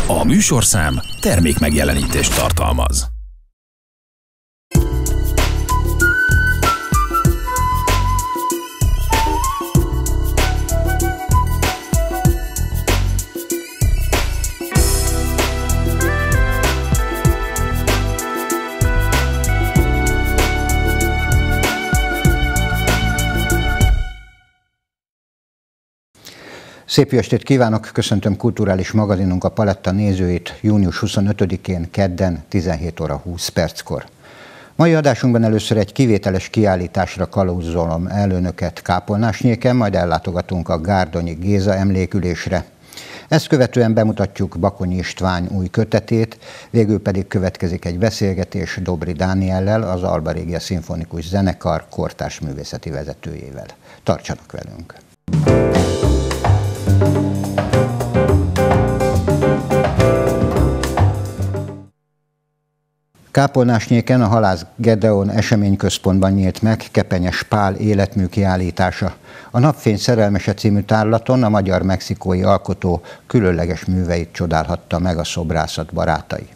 A műsorszám termékmegjelenítést tartalmaz. Szép jó estét kívánok! Köszöntöm kulturális magazinunk a Paletta nézőit június 25-én kedden 17 óra 20 perckor. Mai adásunkban először egy kivételes kiállításra kalauzolom el önöket Kápolnásnyéken, majd ellátogatunk a Gárdonyi Géza emlékülésre. Ezt követően bemutatjuk Bakonyi István új kötetét, végül pedig következik egy beszélgetés Dobri Dániellel, az Alba Regia Szimfonikus Zenekar kortárs művészeti vezetőjével. Tartsanak velünk! Kápolnásnyéken a Halász Gedeon eseményközpontban nyílt meg Kepenyes Pál életmű kiállítása. A Napfény szerelmese című tárlaton a magyar-mexikói alkotó különleges műveit csodálhatta meg a szobrászat barátai.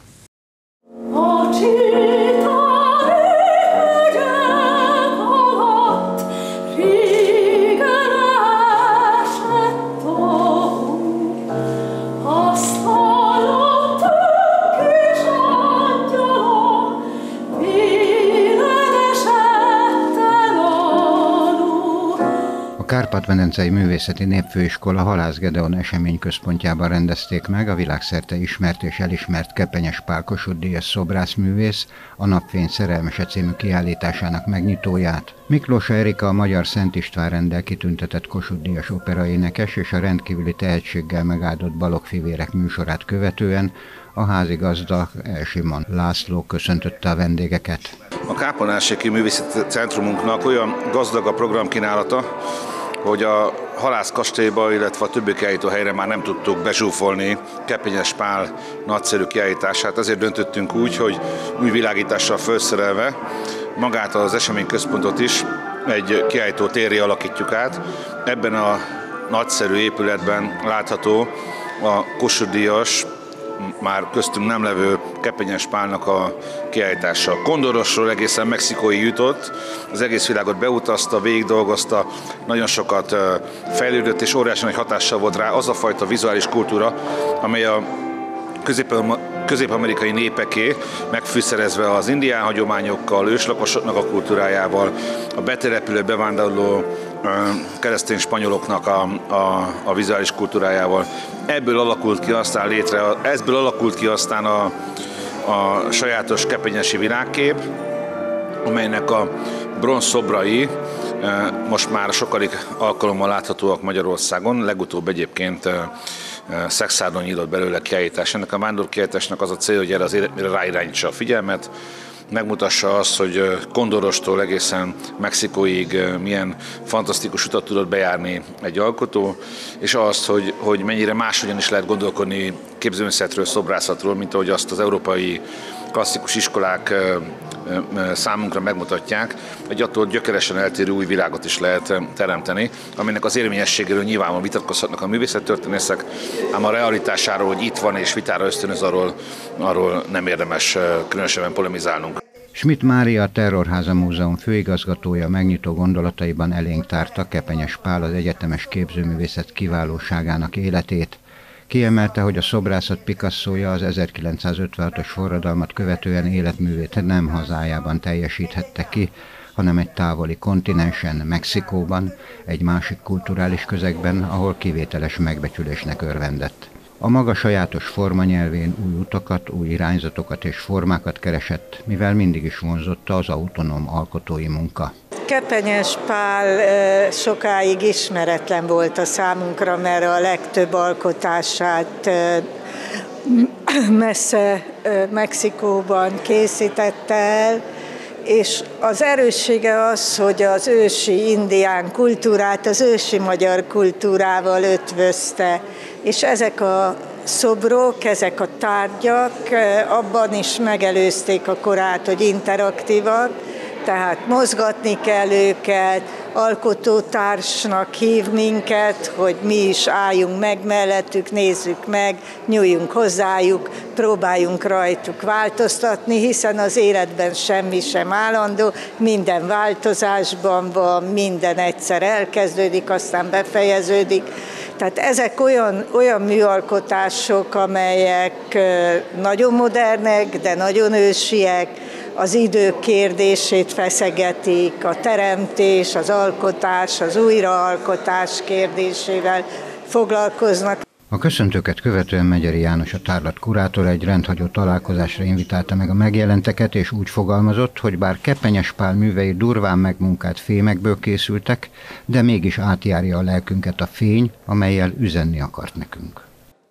A Kárpát-medencei Művészeti Népfőiskola Halász Gedeon eseményközpontjában rendezték meg a világszerte ismert és elismert Kepenyes Pál Kossuth-díjas szobrászművész a Napfény szerelmese című kiállításának megnyitóját. Miklósa Erika a Magyar Szent István renddel kitüntetett Kossuth-díjas operaénekes és a rendkívüli tehetséggel megáldott Balogh-fivérek műsorát követően a házigazda Elsimon László köszöntötte a vendégeket. A Kápolnásnyéki Művészeti Centrumunknak olyan gazdag a programkínálata, hogy a Halászkastélyba, illetve a többi kiállítóhelyre már nem tudtuk bezsúfolni Kepenyes Pál nagyszerű kiállítását. Ezért döntöttünk úgy, hogy új világítással felszerelve magát az eseményközpontot is egy kiállító térré alakítjuk át. Ebben a nagyszerű épületben látható a Kossuth-díjas, már köztünk nem levő Kepenyes Pálnak a kiállítása. Kondorosról egészen Mexikóig jutott, az egész világot beutazta, végigdolgozta, nagyon sokat fejlődött, és óriási nagy hatással volt rá az a fajta vizuális kultúra, amely a közép-amerikai népeké, megfűszerezve az indián hagyományokkal, őslakosoknak a kultúrájával, a betelepülő, bevándorló keresztény spanyoloknak a vizuális kultúrájával. Ebből alakult ki aztán a sajátos kepenyesi világkép, amelynek a bronzszobrai most már sokadik alkalommal láthatóak Magyarországon, legutóbb egyébként Szexárdon nyitott belőle kiállítás. Ennek a vándorkiállításnak az a cél, hogy erre az életmire ráirányítsa a figyelmet, megmutassa azt, hogy Kondorostól egészen Mexikóig milyen fantasztikus utat tudott bejárni egy alkotó, és azt, hogy mennyire máshogyan is lehet gondolkodni képzőművészetről, szobrászatról, mint ahogy azt az európai klasszikus iskolák számunkra megmutatják, hogy attól gyökeresen eltérő új világot is lehet teremteni, aminek az érvényességéről nyilvánvalóan vitatkozhatnak a művészettörténészek, ám a realitásáról, hogy itt van és vitára ösztönöz, arról nem érdemes különösebben polemizálnunk. Schmidt Mária, a Terrorháza Múzeum főigazgatója megnyitó gondolataiban elénk tárta Kepenyes Pál az egyetemes képzőművészet kiválóságának életét. Kiemelte, hogy a szobrászat Picassója az 1956-os forradalmat követően életművét nem hazájában teljesíthette ki, hanem egy távoli kontinensen, Mexikóban, egy másik kulturális közegben, ahol kivételes megbecsülésnek örvendett. A maga sajátos formanyelvén új utakat, új irányzatokat és formákat keresett, mivel mindig is vonzotta az autonóm alkotói munka. Kepenyes Pál sokáig ismeretlen volt a számunkra, mert a legtöbb alkotását messze Mexikóban készítette el, és az erőssége az, hogy az ősi indián kultúrát az ősi magyar kultúrával ötvözte, és ezek a szobrok, ezek a tárgyak abban is megelőzték a korát, hogy interaktívak, tehát mozgatni kell őket, alkotótársnak hív minket, hogy mi is álljunk meg mellettük, nézzük meg, nyúljunk hozzájuk, próbáljunk rajtuk változtatni, hiszen az életben semmi sem állandó, minden változásban van, minden egyszer elkezdődik, aztán befejeződik. Tehát ezek olyan műalkotások, amelyek nagyon modernek, de nagyon ősiek, az idő kérdését feszegetik, a teremtés, az alkotás, az újraalkotás kérdésével foglalkoznak. A köszöntőket követően Megyeri János, a tárlat kurátor egy rendhagyó találkozásra invitálta meg a megjelenteket, és úgy fogalmazott, hogy bár Kepenyes Pál művei durván megmunkált fémekből készültek, de mégis átjárja a lelkünket a fény, amellyel üzenni akart nekünk.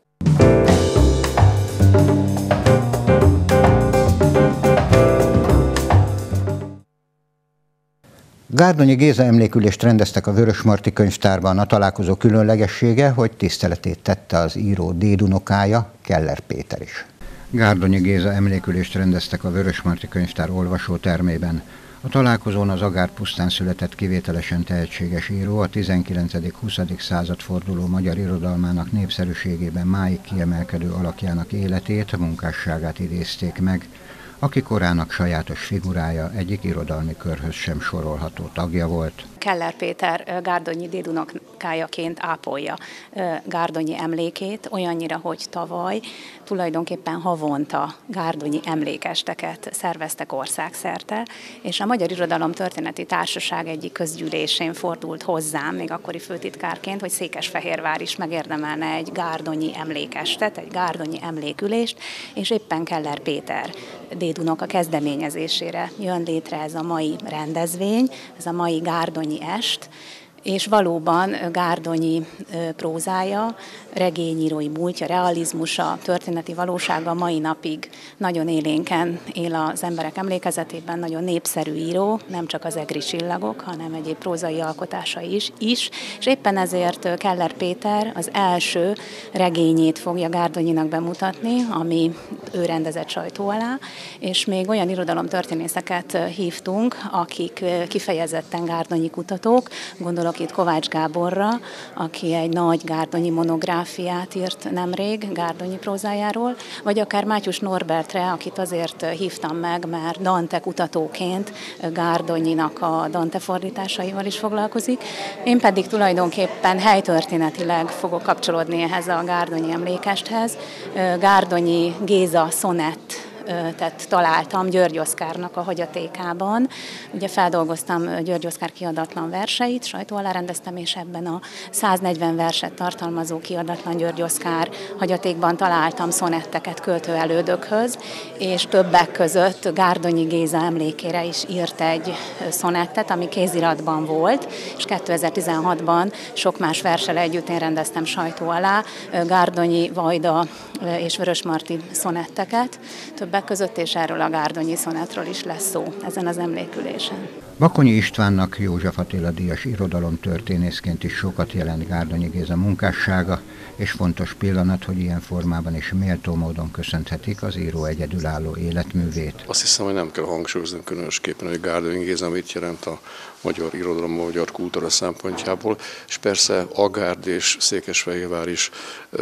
Gárdonyi Géza emlékülést rendeztek a Vörösmarty Könyvtárban. A találkozó különlegessége, hogy tiszteletét tette az író dédunokája, Keller Péter is. Gárdonyi Géza emlékülést rendeztek a Vörösmarty Könyvtár olvasótermében. A találkozón az Agár pusztán született kivételesen tehetséges író a 19.-20. századforduló magyar irodalmának népszerűségében máig kiemelkedő alakjának életét, munkásságát idézték meg, aki korának sajátos figurája, egyik irodalmi körhöz sem sorolható tagja volt. Keller Péter Gárdonyi dédunokájaként ápolja Gárdonyi emlékét, olyannyira, hogy tavaly tulajdonképpen havonta Gárdonyi emlékesteket szerveztek országszerte, és a Magyar Irodalom Történeti Társaság egyik közgyűlésén fordult hozzám, még akkori főtitkárként, hogy Székesfehérvár is megérdemelne egy Gárdonyi emlékestet, egy Gárdonyi emlékülést, és éppen Keller Péter dédunoka kezdeményezésére jön létre ez a mai rendezvény, ez a mai Gárdonyi est, és valóban Gárdonyi prózája, regényírói múltja, realizmusa, történeti valósága mai napig nagyon élénken él az emberek emlékezetében, nagyon népszerű író, nem csak az Egri csillagok, hanem egyéb prózai alkotásai is, és éppen ezért Keller Péter az első regényét fogja Gárdonyinak bemutatni, ami ő rendezett sajtó alá, és még olyan irodalomtörténészeket hívtunk, akik kifejezetten Gárdonyi kutatók, gondolok itt Kovács Gáborra, aki egy nagy gárdonyi monográfiát írt nemrég Gárdonyi prózájáról, vagy akár Mátyus Norbertre, akit azért hívtam meg, mert Dante kutatóként Gárdonyinak a Dante fordításaival is foglalkozik. Én pedig tulajdonképpen helytörténetileg fogok kapcsolódni ehhez a Gárdonyi emlékesthez. Gárdonyi Géza szonett tehát találtam György Oszkárnak a hagyatékában. Ugye feldolgoztam György Oszkár kiadatlan verseit, sajtó alá rendeztem, és ebben a 140 verset tartalmazó kiadatlan György Oszkár hagyatékban találtam szonetteket költőelődökhöz, és többek között Gárdonyi Géza emlékére is írt egy szonettet, ami kéziratban volt, és 2016-ban sok más verssel együtt én rendeztem sajtó alá Gárdonyi, Vajda és Vörösmarty szonetteket többek között, és erről a Gárdonyi szonetről is lesz szó ezen az emlékülésen. Bakonyi Istvánnak, József Attila díjas irodalomtörténészként is sokat jelent Gárdonyi Géza munkássága, és fontos pillanat, hogy ilyen formában és méltó módon köszönhetik az író egyedülálló életművét. Azt hiszem, hogy nem kell hangsúlyozni különösképpen, hogy Gárdonyi Géza mit jelent a magyar irodalom, a magyar kultúra szempontjából, és persze Agárd és Székesfehérvár is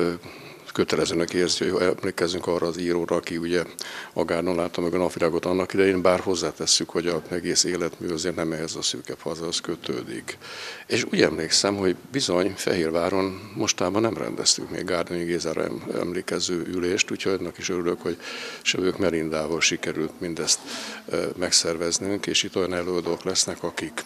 kötelezőnek érzi, hogy emlékezzünk arra az íróra, aki ugye Agárdon látta meg a napvilágot annak idején, bár hozzátesszük, hogy az egész életmű azért nem ehhez a szűkebb hazához kötődik. És úgy emlékszem, hogy bizony Fehérváron mostában nem rendeztük még Gárdonyi Gézára emlékező ülést, úgyhogy ennek is örülök, hogy Sevők Merindával sikerült mindezt megszerveznünk, és itt olyan előadók lesznek, akik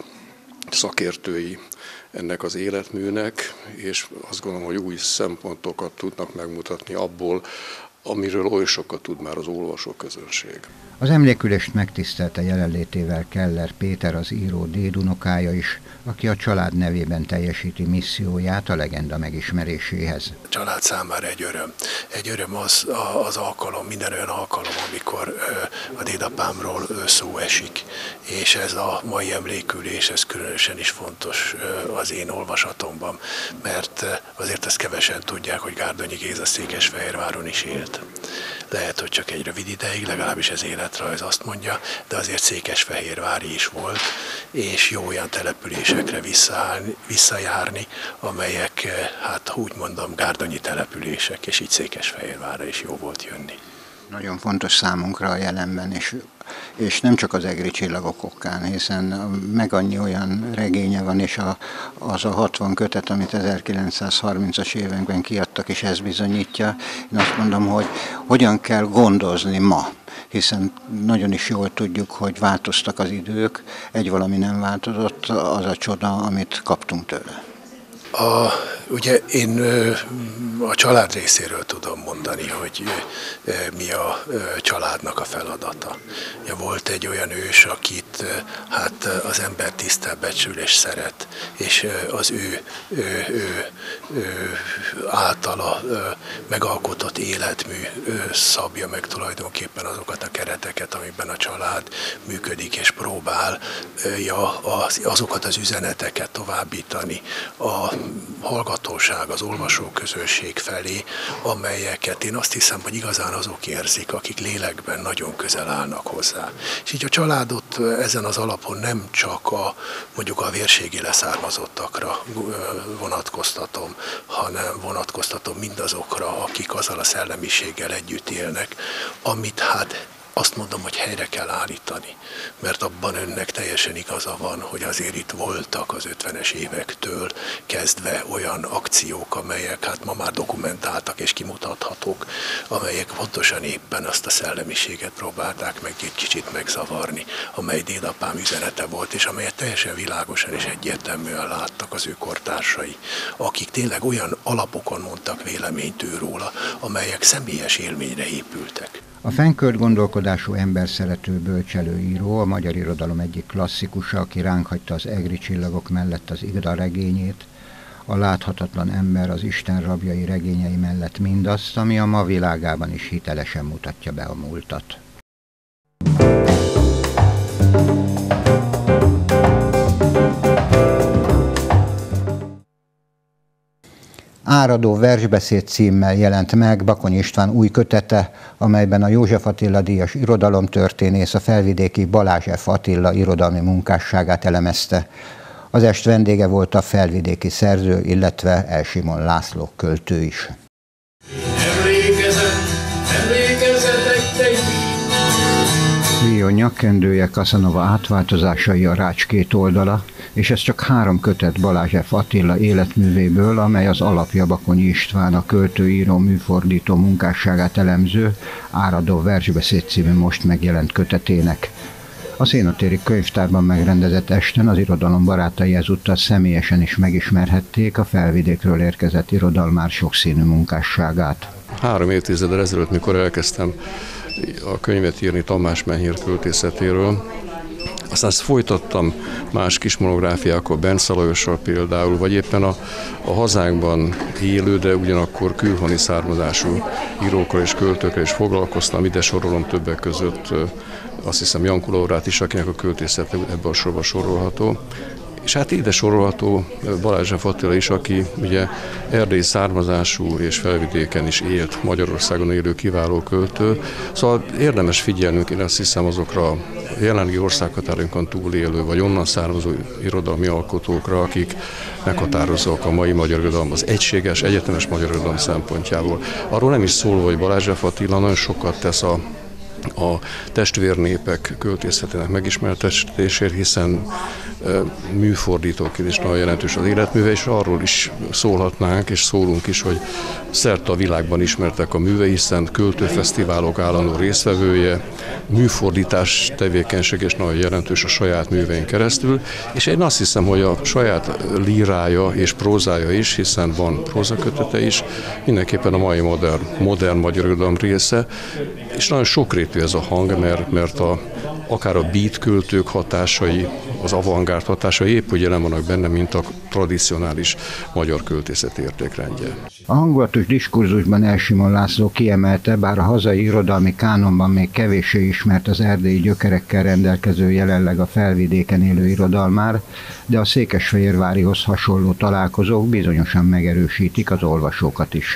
szakértői ennek az életműnek, és azt gondolom, hogy új szempontokat tudnak megmutatni abból, amiről oly sokat tud már az olvasóközönség. Az emlékülést megtisztelte jelenlétével Keller Péter, az író dédunokája is, aki a család nevében teljesíti misszióját a legenda megismeréséhez. A család számára egy öröm. Egy öröm az alkalom, minden olyan alkalom, amikor a dédapámról szó esik. És ez a mai emlékülés, ez különösen is fontos az én olvasatomban, mert azért ezt kevesen tudják, hogy Gárdonyi Géza Székesfehérváron is élt. lehet, hogy csak egy rövid ideig, legalábbis ez életrajz azt mondja, de azért Székesfehérvári is volt, és jó olyan településekre visszajárni, amelyek, hát úgy mondom, gárdonyi települések, és így Székesfehérvárra is jó volt jönni. Nagyon fontos számunkra a jelenben, és nem csak az egri csillagok okán, hiszen meg annyi olyan regénye van, és az a 60 kötet, amit 1930-as években kiadtak, és ez bizonyítja. Én azt mondom, hogy hogyan kell gondozni ma, hiszen nagyon is jól tudjuk, hogy változtak az idők, egy valami nem változott, az a csoda, amit kaptunk tőle. Ugye én a család részéről tudom mondani, hogy mi a családnak a feladata. Ja, volt egy olyan ős, akit hát az ember tisztel, becsül és szeret, és az ő általa megalkotott életmű szabja meg tulajdonképpen azokat a kereteket, amiben a család működik és próbálja azokat az üzeneteket továbbítani a hallgatóság, az olvasóközönség felé, amelyeket én azt hiszem, hogy igazán azok érzik, akik lélekben nagyon közel állnak hozzá. És így a családot ezen az alapon nem csak mondjuk a vérségi leszármazottakra vonatkoztatom, hanem vonatkoztatom mindazokra, akik azzal a szellemiséggel együtt élnek, amit hát azt mondom, hogy helyre kell állítani, mert abban önnek teljesen igaza van, hogy azért itt voltak az 50-es évektől kezdve olyan akciók, amelyek hát ma már dokumentáltak és kimutathatók, amelyek pontosan éppen azt a szellemiséget próbálták meg egy kicsit megzavarni, amely dédapám üzenete volt, és amelyet teljesen világosan és egyértelműen láttak az ő kortársai, akik tényleg olyan alapokon mondtak véleményt róla, amelyek személyes élményre épültek. A fenkölt gondolkodású emberszerető bölcselőíró, a magyar irodalom egyik klasszikusa, aki ránk hagyta az egri csillagok mellett az Ida regényét, a láthatatlan ember az Isten rabjai regényei mellett mindazt, ami a ma világában is hitelesen mutatja be a múltat. Áradó versbeszéd címmel jelent meg Bakony István új kötete, amelyben a József Attila díjas irodalomtörténész a felvidéki Balázs F. Attila irodalmi munkásságát elemezte. Az est vendége volt a felvidéki szerző, illetve Elsimon László költő is. Emlékezetek te is! Vio nyakkendője, Casanova átváltozásai a Rács két oldala, és ez csak 3 kötet Balázs F. Attila életművéből, amely az alapja Bakonyi István, a költőíró műfordító munkásságát elemző Áradó versbeszéd című most megjelent kötetének. A Szénatéri Könyvtárban megrendezett esten az irodalom barátai ezúttal személyesen is megismerhették a felvidékről érkezett irodalmár sokszínű munkásságát. 3 évtizeddel ezelőtt, mikor elkezdtem a könyvet írni Tamás Menyhért költészetéről, aztán ezt folytattam más kis monográfiákkal, Bence Lajossal például, vagy éppen a hazánkban élő, de ugyanakkor külhoni származású írókkal és költőkkel is foglalkoztam. Ide sorolom többek között azt hiszem Janku Laurát is, akinek a költészete ebben a sorban sorolható. És hát ide sorolható Balázs F. Attila is, aki ugye erdélyi származású és felvidéken is élt, Magyarországon élő kiváló költő. Szóval érdemes figyelnünk, én azt hiszem, azokra a jelenlegi országhatárunkon túlélő, vagy onnan származó irodalmi alkotókra, akik meghatározók a mai magyar irodalom, az egységes, egyetemes magyar irodalom szempontjából. Arról nem is szólva, hogy Balázs F. Attila nagyon sokat tesz a testvérnépek költészetének megismertetésért, hiszen műfordítóként is nagyon jelentős az életműve, és arról is szólhatnánk, és szólunk is, hogy szerte a világban ismertek a műve, hiszen költőfesztiválok állandó résztvevője, műfordítás tevékenység és nagyon jelentős a saját művein keresztül, és én azt hiszem, hogy a saját lírája és prózája is, hiszen van prózakötete is, mindenképpen a mai modern magyar irodalom része, és nagyon sokrétű ez a hang, mert akár a beat költők hatásai, az avantgárd hatásai épp úgy jelen vannak benne, mint a tradicionális magyar költészet értékrendje. A hangulatos diskurzusban Elsimon László kiemelte, bár a hazai irodalmi kánonban még kevéssé ismert az erdélyi gyökerekkel rendelkező jelenleg a felvidéken élő irodalmár, de a székesfehérvárihoz hasonló találkozók bizonyosan megerősítik az olvasókat is.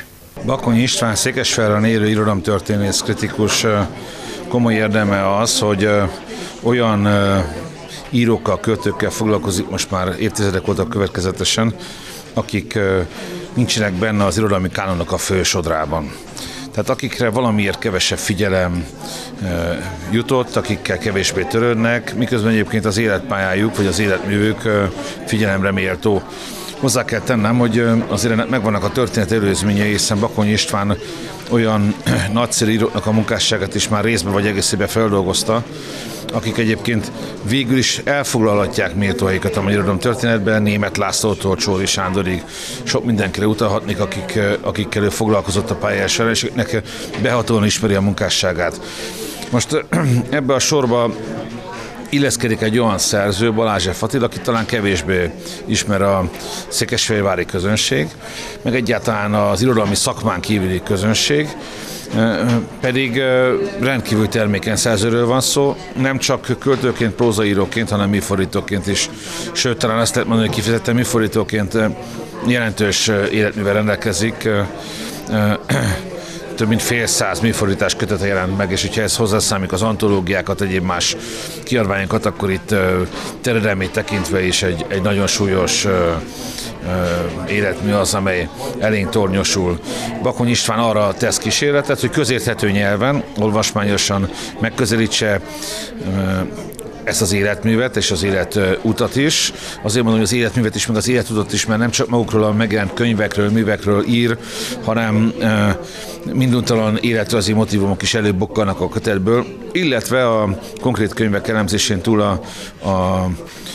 Bakonyi István Székesfehérváron élő irodalomtörténész kritikus komoly érdeme az, hogy olyan írókkal, költőkkel foglalkozik most már évtizedek óta következetesen, akik nincsenek benne az irodalmi kánonnak a fősodrában. Tehát akikre valamiért kevesebb figyelem jutott, akikkel kevésbé törődnek, miközben egyébként az életpályájuk vagy az életművük figyelemre méltó. Hozzá kell tennem, hogy azért megvannak a történet előzményei, hiszen Bakonyi István olyan nagyszerű íróknak a munkásságát is már részben vagy egészében feldolgozta, akik egyébként végül is elfoglalhatják méltó helyüket a magyar irodalom történetben, Németh Lászlótól Csóri Sándorig sok mindenkire utalhatnék, akikkel ő foglalkozott a pályája során, és akiknek behatóan ismeri a munkásságát. Most ebbe a sorba illeszkedik egy olyan szerző, Balázs F. Attila, akit talán kevésbé ismer a székesfehérvári közönség, meg egyáltalán az irodalmi szakmán kívüli közönség, pedig rendkívül termékeny szerzőről van szó, nem csak költőként, prózaíróként, hanem műfordítóként is. Sőt, talán azt lehet mondani, hogy kifejezetten műfordítóként jelentős életművel rendelkezik. Több mint fél száz műfordítás kötete jelent meg, és hogyha ez hozzászámít az antológiákat, egyéb más kiadványokat, akkor itt terjedelmét tekintve is egy nagyon súlyos életmű az, amely elénk tornyosul. Bakonyi István arra tesz kísérletet, hogy közérthető nyelven, olvasmányosan megközelítse ezt az életművet és az életutat is. Azért mondom, hogy az életművet is, meg az életutat is, mert nem csak magukról a megjelent könyvekről, művekről ír, hanem minduntalan életrajzi motívumok is előbukkannak a kötetből, illetve a konkrét könyvek elemzésén túl a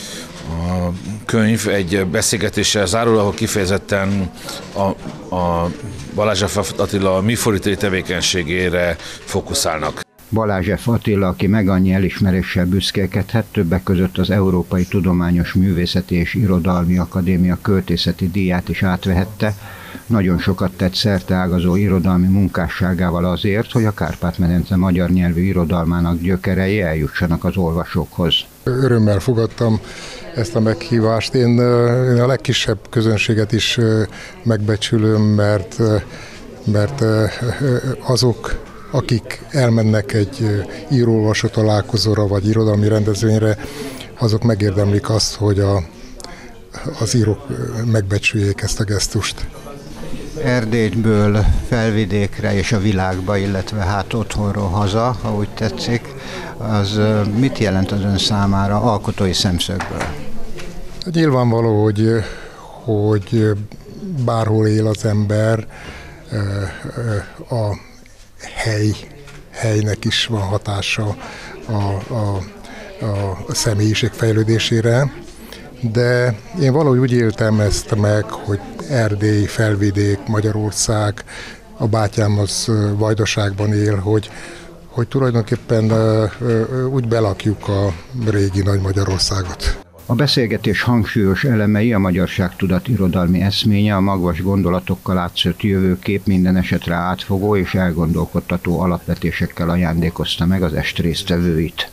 könyv egy beszélgetéssel zárul, ahol kifejezetten a Balázs F. Attila műfordítói tevékenységére fókuszálnak. Balázs F. Attila, aki meg annyi elismeréssel büszkélkedhet, többek között az Európai Tudományos Művészeti és Irodalmi Akadémia költészeti díját is átvehette, nagyon sokat tett szerteágazó irodalmi munkásságával azért, hogy a Kárpát-medence magyar nyelvű irodalmának gyökerei eljussanak az olvasókhoz. Örömmel fogadtam ezt a meghívást. Én a legkisebb közönséget is megbecsülöm, mert azok, akik elmennek egy író-olvasó találkozóra vagy irodalmi rendezvényre, azok megérdemlik azt, hogy az írók megbecsüljék ezt a gesztust. Erdélyből felvidékre és a világba, illetve hát otthonról haza, ha úgy tetszik, az mit jelent az ön számára alkotói szemszögből? Nyilvánvaló, hogy bárhol él az ember, a helynek is van hatása a személyiség fejlődésére, de én valahogy úgy éltem ezt meg, hogy Erdély, felvidék, Magyarország, a bátyám az Vajdaságban él, hogy tulajdonképpen úgy belakjuk a régi Nagy Magyarországot. A beszélgetés hangsúlyos elemei a magyarságtudat irodalmi eszménye, a magvas gondolatokkal átszőtt jövőkép, minden esetre átfogó és elgondolkodtató alapvetésekkel ajándékozta meg az est résztvevőit.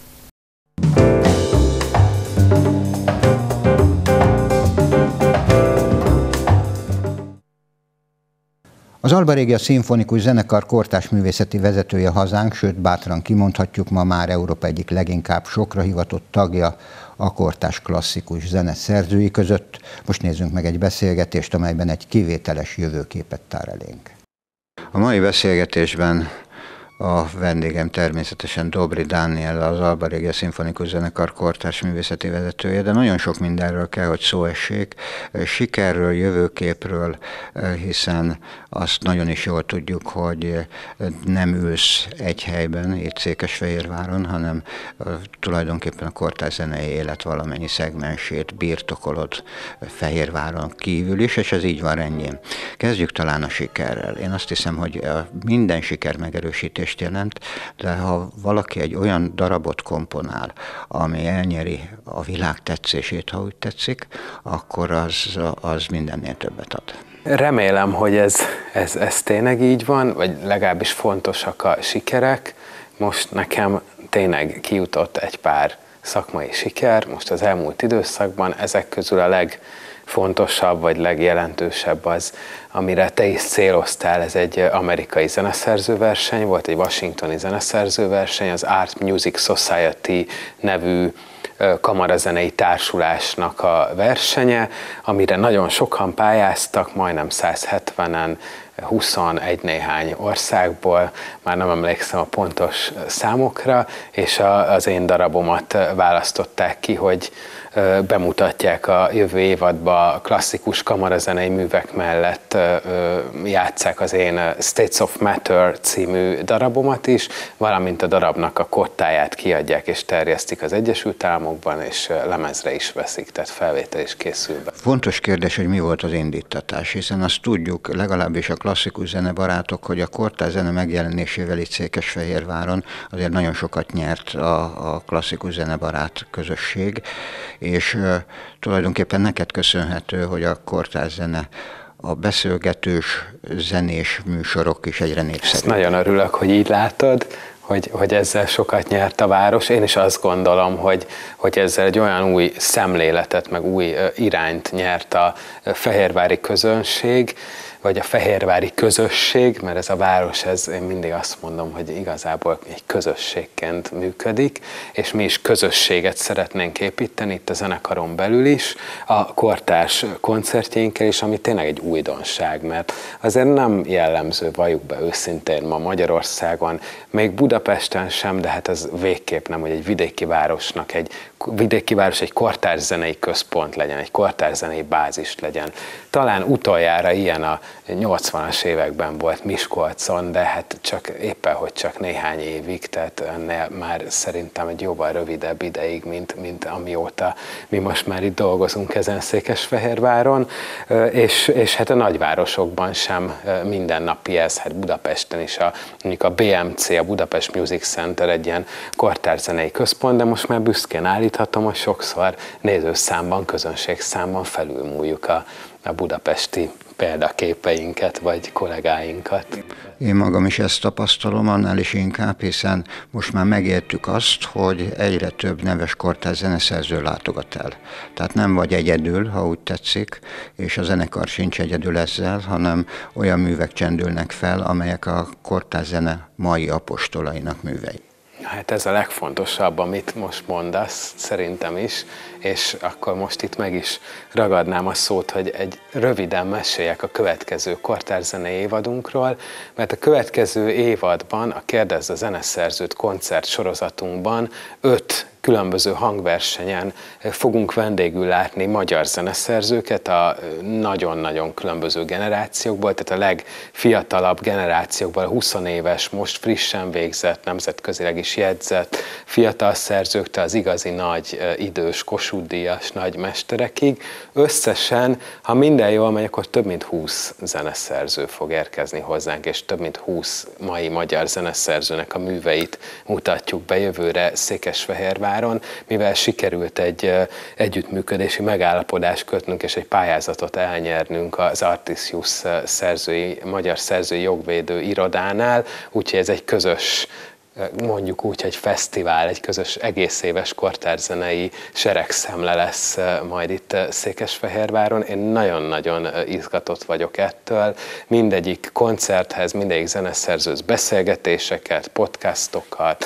Az Alba Regia Szimfonikus Zenekar kortárs művészeti vezetője hazánk, sőt bátran kimondhatjuk, ma már Európa egyik leginkább sokra hivatott tagja a kortárs klasszikus zene szerzői között. Most nézzünk meg egy beszélgetést, amelyben egy kivételes jövőképet tár elénk. A mai beszélgetésben a vendégem természetesen Dobry Dániel, az Alba Regia Szimfonikus Zenekar kortárs művészeti vezetője, de nagyon sok mindenről kell, hogy szó essék, sikerről, jövőképről, hiszen azt nagyon is jól tudjuk, hogy nem ülsz egy helyben, itt Székesfehérváron, hanem tulajdonképpen a kortárs zenei élet valamennyi szegmensét birtokolod Fehérváron kívül is, és ez így van rendjén. Kezdjük talán a sikerrel. Én azt hiszem, hogy minden siker megerősítés jelent, de ha valaki egy olyan darabot komponál, ami elnyeri a világ tetszését, ha úgy tetszik, akkor az mindennél többet ad. Remélem, hogy ez tényleg így van, vagy legalábbis fontosak a sikerek. Most nekem tényleg kijutott egy pár szakmai siker, most az elmúlt időszakban ezek közül a legfontosabb, vagy legjelentősebb az, amire te is céloztál. Ez egy amerikai zeneszerzőverseny volt, egy washingtoni zeneszerzőverseny, az Art Music Society nevű kamarazenei társulásnak a versenye, amire nagyon sokan pályáztak, majdnem 170-en, 21 néhány országból, már nem emlékszem a pontos számokra, és az én darabomat választották ki, hogy bemutatják a jövő évadban klasszikus kamarazenei művek mellett, játsszák az én States of Matter című darabomat is, valamint a darabnak a kottáját kiadják és terjesztik az Egyesült Államokban, és lemezre is veszik, tehát felvétel is készül be. Fontos kérdés, hogy mi volt az indítatás, hiszen azt tudjuk, legalábbis a klasszikus zenebarátok, hogy a kortárs zene megjelenésével itt Székesfehérváron azért nagyon sokat nyert a klasszikus zenebarát közösség, és tulajdonképpen neked köszönhető, hogy a kortárs zene, a beszélgetős, zenés műsorok is egyre népszerűek. Nagyon örülök, hogy így látod, hogy ezzel sokat nyert a város. Én is azt gondolom, hogy ezzel egy olyan új szemléletet, meg új irányt nyert a fehérvári közönség, vagy a fehérvári közösség, mert ez a város, én mindig azt mondom, hogy igazából egy közösségként működik, és mi is közösséget szeretnénk építeni itt a zenekaron belül is, a kortárs koncertjénkkel is, ami tényleg egy újdonság, mert azért nem jellemző, valljuk be őszintén ma Magyarországon, még Budapesten sem, de hát ez végképp nem, hogy egy vidéki város egy kortárs zenei központ legyen, egy kortárs zenei bázis legyen. Talán utoljára ilyen a 80-as években volt Miskolcon, de hát éppen csak néhány évig, tehát ennél már szerintem egy jóval rövidebb ideig, mint amióta mi most már itt dolgozunk ezen Székesfehérváron, és hát a nagyvárosokban sem mindennapi ez, hát Budapesten is mondjuk a BMC, a Budapest Music Center egy ilyen kortárszenei központ, de most már büszkén állíthatom, hogy sokszor nézőszámban, közönségszámban felülmúljuk a budapesti példaképeinket, vagy kollégáinkat. Én magam is ezt tapasztalom, annál is inkább, hiszen most már megértük azt, hogy egyre több neves kortárs zeneszerző látogat el. Tehát nem vagy egyedül, ha úgy tetszik, és a zenekar sincs egyedül ezzel, hanem olyan művek csendülnek fel, amelyek a kortárs zene mai apostolainak művei. Hát ez a legfontosabb, amit most mondasz, szerintem is, és akkor most itt meg is ragadnám a szót, hogy egy röviden meséljek a következő kortárszenei évadunkról, mert a következő évadban, a Kérdezd a zeneszerzőt koncert sorozatunkban 5 különböző hangversenyen fogunk vendégül látni magyar zeneszerzőket a nagyon-nagyon különböző generációkból, tehát a legfiatalabb generációkból, a 20 éves, most frissen végzett, nemzetközileg is jegyzett fiatal szerzőktől az igazi nagy idős Kossuth-díjas nagy mesterekig. Összesen, ha minden jól megy, akkor több mint 20 zeneszerző fog érkezni hozzánk, és több mint 20 mai magyar zeneszerzőnek a műveit mutatjuk be jövőre Székesfehérváron, mivel sikerült egy együttműködési megállapodást kötnünk és egy pályázatot elnyernünk az Artisius magyar szerzői jogvédő irodánál, úgyhogy ez egy közös, mondjuk úgy, hogy fesztivál, egy közös egész éves kortárszenei seregszemle lesz majd itt Székesfehérváron. Én nagyon-nagyon izgatott vagyok ettől. Mindegyik koncerthez, mindegyik zeneszerzőhöz beszélgetéseket, podcastokat,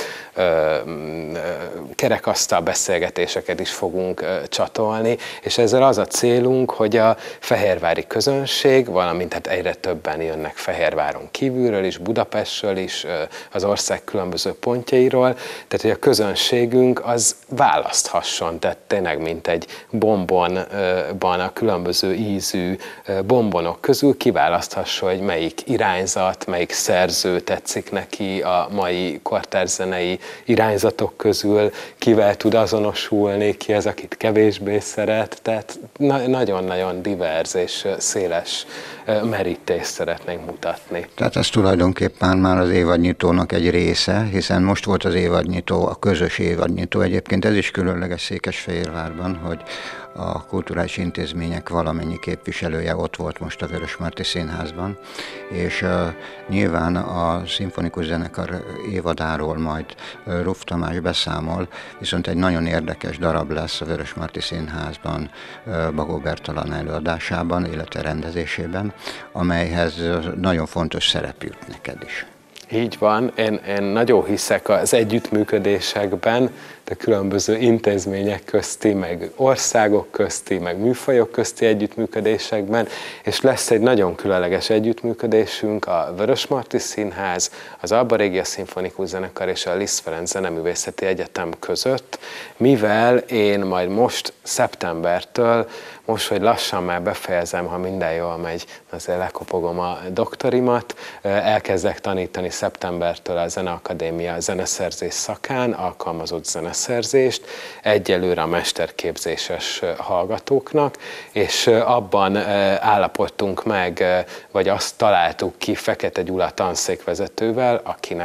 kerekasztal beszélgetéseket is fogunk csatolni, és ezzel az a célunk, hogy a fehérvári közönség, valamint hát egyre többen jönnek Fehérváron kívülről is, Budapestről is, az ország különböző pontjairól, tehát hogy a közönségünk az választhasson, tehát tényleg mint egy bombonban a különböző ízű bombonok közül kiválaszthassa, hogy melyik irányzat, melyik szerző tetszik neki a mai kortárszenei irányzatok közül, kivel tud azonosulni, ki az, akit kevésbé szeret, tehát nagyon-nagyon divers és széles merítést szeretnénk mutatni. Tehát ez tulajdonképpen már az évadnyitónak egy része, évente, hiszen most volt az évadnyitó, a közös évadnyitó. Egyébként ez is különleges Székesfehérvárban, hogy a kulturális intézmények valamennyi képviselője ott volt most a Vörösmarty Színházban, és nyilván a szimfonikus zenekar évadáról majd Ruf Tamás beszámol, viszont egy nagyon érdekes darab lesz a Vörösmarty Színházban Bagó Bertalan előadásában, illetve rendezésében, amelyhez nagyon fontos szerep jut neked is. Így van, én nagyon hiszek az együttműködésekben, de különböző intézmények közti, meg országok közti, meg műfajok közti együttműködésekben, és lesz egy nagyon különleges együttműködésünk a Vörösmarty Színház, az Alba Regia Szimfonikus Zenekar és a Liszt Ferenc Zeneművészeti Egyetem között, mivel én majd most szeptembertől, most, hogy lassan már befejezem, ha minden jól megy, azért lekopogom a doktorimat, elkezdek tanítani szeptembertől a Zeneakadémia zeneszerzés szakán, alkalmazott zeneszerzést, egyelőre a mesterképzéses hallgatóknak, és abban állapodtunk meg, vagy azt találtuk ki Fekete Gyula tanszékvezetővel,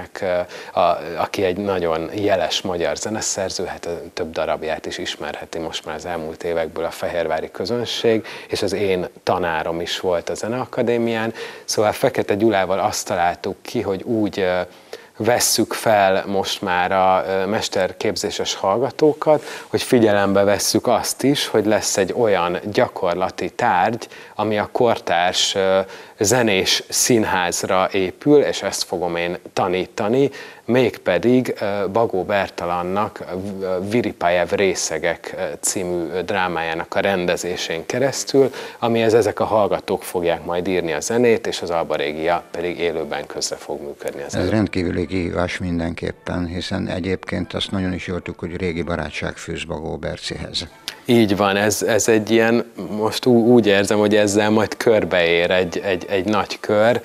aki egy nagyon jeles magyar zeneszerző, hát több darabját is ismerheti most már az elmúlt évekből a fehérvári közönség, és az én tanárom is volt a Zeneakadémián. Szóval Fekete Gyulával azt találtuk ki, hogy úgy vesszük fel most már a mesterképzéses hallgatókat, hogy figyelembe vesszük azt is, hogy lesz egy olyan gyakorlati tárgy, ami a kortárs zenés színházra épül, és ezt fogom én tanítani, mégpedig Bagó Bertalannak Viripajev Részegek című drámájának a rendezésén keresztül, amihez ezek a hallgatók fogják majd írni a zenét, és az Alba Regia pedig élőben közre fog működni. Ez rendkívüli kihívás mindenképpen, hiszen egyébként azt nagyon is jól tudjuk, hogy régi barátság fűz Bagó Bercihez. Így van, ez egy ilyen, most úgy érzem, hogy ezzel majd körbeér egy nagy kör,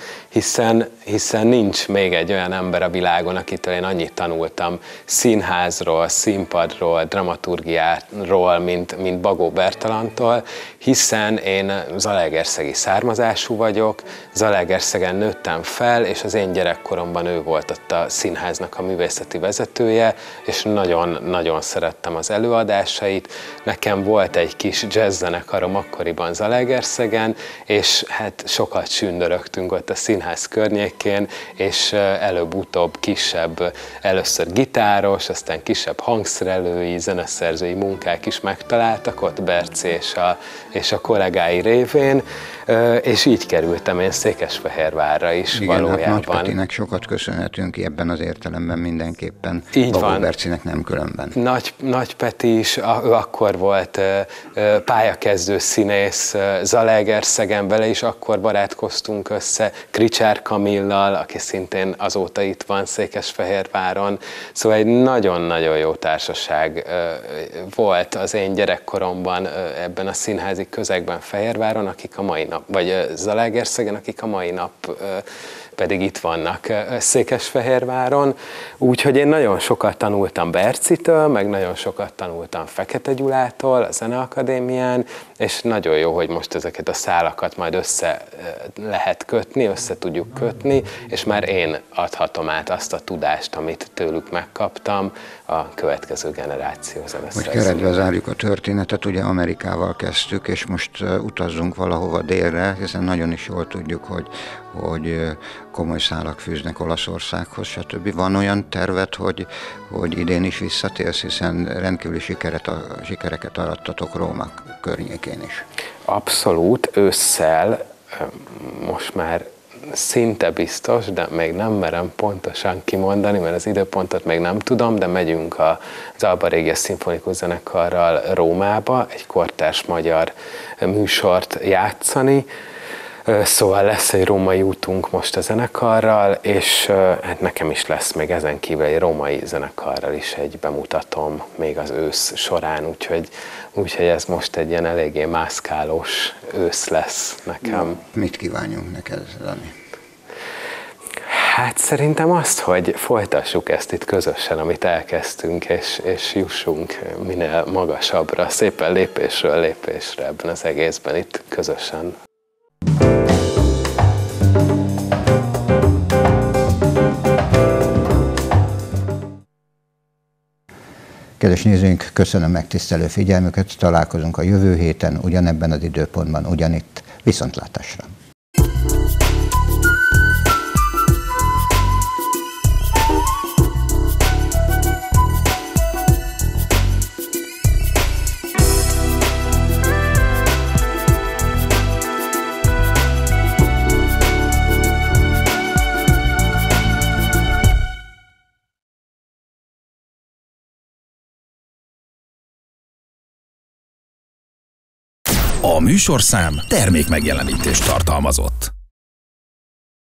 hiszen nincs még egy olyan ember a világon, akitől én annyit tanultam színházról, színpadról, dramaturgiáról, mint Bagó Bertalantól, hiszen én zalaegerszegi származású vagyok, Zalaegerszegen nőttem fel, és az én gyerekkoromban ő volt ott a színháznak a művészeti vezetője, és nagyon-nagyon szerettem az előadásait. Nekem volt egy kis jazz-zenekarom akkoriban Zalaegerszegen, és hát sokat sündörögtünk ott a színház környékén, és előbb-utóbb kisebb, először gitáros, aztán kisebb hangszerelői, zeneszerzői munkák is megtaláltak ott Berci és a kollégái révén, és így kerültem én Székesfehérvárra is. Igen, valójában. Hát Nagy Petinek sokat köszönhetünk ebben az értelemben mindenképpen. Így Bagó van. Bercinek nem különben. Nagy Peti is, ő akkor volt pályakezdő színész Zalaegerszegen, vele is akkor barátkoztunk össze, Kricsár Kamillal, aki szintén azóta itt van Székesfehérváron. Szóval egy nagyon-nagyon jó társaság volt az én gyerekkoromban ebben a színházi közegben Fehérváron, akik a mai nap, vagy Zalaegerszegen, akik a mai nap pedig itt vannak Székesfehérváron. Úgyhogy én nagyon sokat tanultam Bercitől, meg nagyon sokat tanultam Fekete Gyulától a Zeneakadémián, és nagyon jó, hogy most ezeket a szálakat majd össze lehet kötni, össze tudjuk kötni, és már én adhatom át azt a tudást, amit tőlük megkaptam a következő generáció zeneszerzőinek. Hogy keretbe zárjuk a történetet, ugye Amerikával kezdtük, és most utazzunk valahova délre, hiszen nagyon is jól tudjuk, hogy komoly szálak fűznek Olaszországhoz, stb. Van olyan tervet, hogy idén is visszatérsz, hiszen rendkívüli sikereket arattatok Róma környékén is. Abszolút, ősszel most már szinte biztos, de még nem merem pontosan kimondani, mert az időpontot még nem tudom, de megyünk az Alba Regia Szimfonikus Zenekarral Rómába, egy kortárs magyar műsort játszani. Szóval lesz egy római útunk most a zenekarral, és hát nekem is lesz még ezen kívül egy római zenekarral is egy bemutatom még az ősz során, úgyhogy ez most egy ilyen eléggé mászkálós ősz lesz nekem. Na, mit kívánjunk neked, Dani? Hát szerintem azt, hogy folytassuk ezt itt közösen, amit elkezdtünk, és jussunk minél magasabbra, szépen lépésről lépésre ebben az egészben itt közösen. Kedves nézőink, köszönöm megtisztelő figyelmüket, találkozunk a jövő héten, ugyanebben az időpontban, ugyanitt. Viszontlátásra! A műsorszám termékmegjelenítést tartalmazott.